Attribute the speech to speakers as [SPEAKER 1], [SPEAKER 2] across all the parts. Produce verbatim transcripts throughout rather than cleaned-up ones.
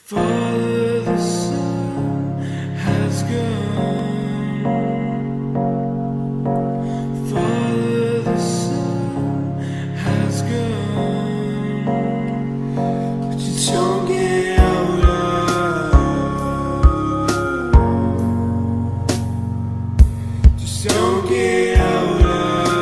[SPEAKER 1] Father, the sun has gone. Father, the sun has gone. But you don't get out of. Just don't get out of.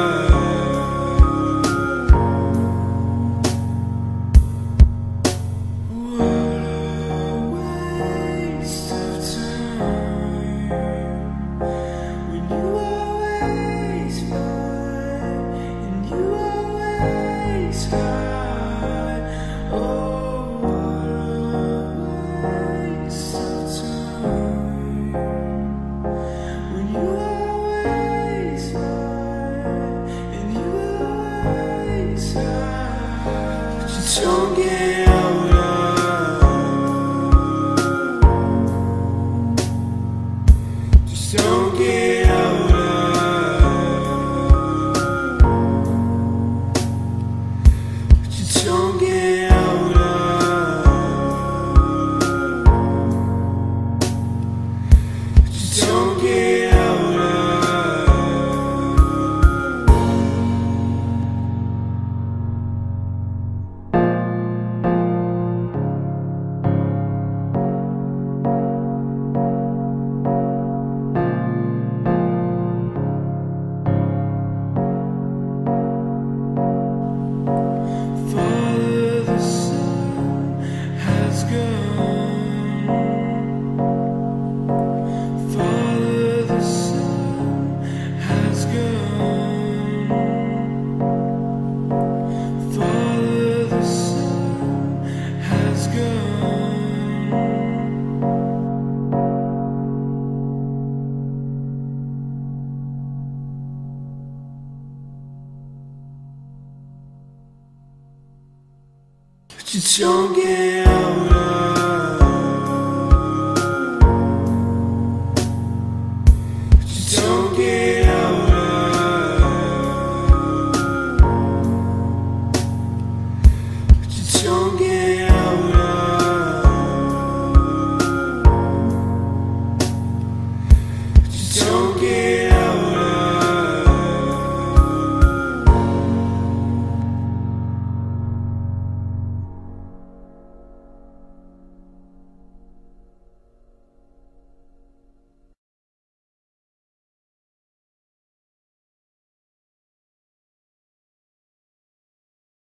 [SPEAKER 1] Don't get out of. Just don't get out of. But you don't get out of. But you don't get out of. But you don't get out of.